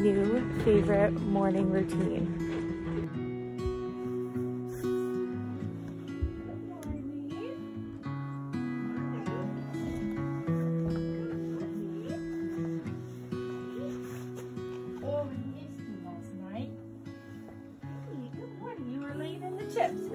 new favorite morning routine. Oh, we missed you last night. Hey, good morning. You were laying in the chips.